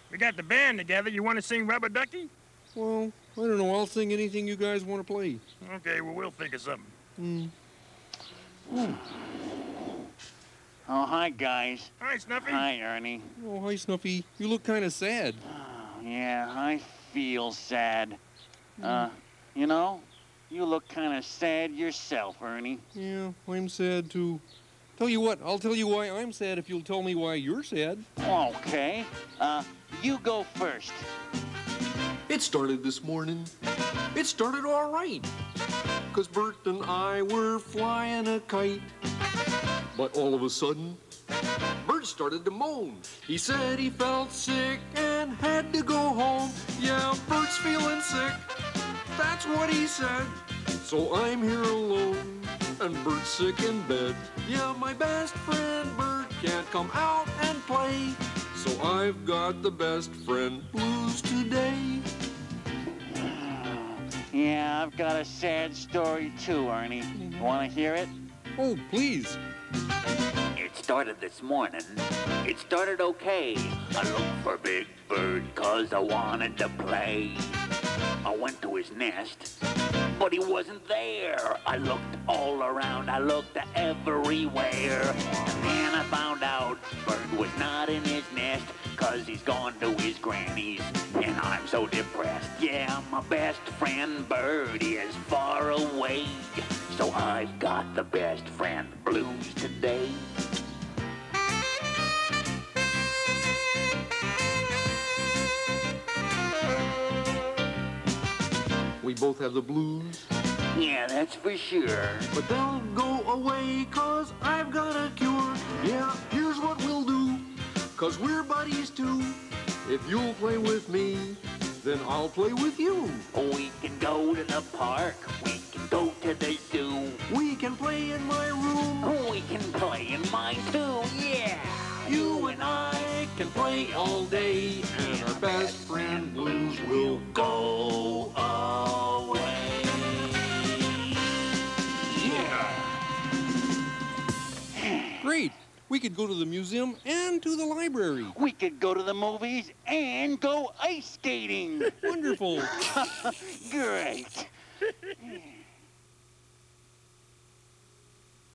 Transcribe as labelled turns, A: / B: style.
A: We got the band together. You want to sing Rubber Ducky?
B: Well, I don't know. I'll sing anything you guys want to play.
A: Okay, well, we'll think of something.
C: Oh, hi, guys.
A: Hi, Snuffy.
C: Hi, Ernie.
B: Oh, hi, Snuffy. You look kind of sad.
C: Oh, yeah, I feel sad. You know, you look kind of sad yourself, Ernie.
B: Yeah, I'm sad, too. Tell you what, I'll tell you why I'm sad if you'll tell me why you're sad.
C: Okay. You go first.
D: It started this morning. It started all right. 'Cause Bert and I were flying a kite. But all of a sudden, Bert started to moan. He said he felt sick and had to go home. Yeah, Bert's feeling sick. That's what he said. So I'm here alone, and Bert's sick in bed. Yeah, my best friend Bert can't come out and play. So I've got the best friend blues today.
C: Yeah, I've got a sad story too, Ernie. Want to hear it?
B: Oh, please.
E: It started this morning. It started okay. I looked for Big Bird 'cause I wanted to play. I went to his nest, but he wasn't there. I looked all around. I looked everywhere. And then I found out Bird was not in his nest 'cause he's gone to his granny's. And I'm so depressed. Yeah, my best friend Bird is far away. So I've got the best friend blues today.
D: We both have the blues,
E: Yeah, that's for sure.
D: but they'll go away 'cause I've got a cure. Yeah, here's what we'll do, 'cause we're buddies too. If you'll play with me, then I'll play with you.
E: We can go to the park. We can go to the zoo.
D: We can play in my room.
E: We can play in mine too. Yeah.
D: You and I can play all day, and our best friend blues will go away. Yeah.
B: Great. We could go to the museum and to the library.
C: We could go to the movies and go ice skating.
B: Wonderful.
C: Great.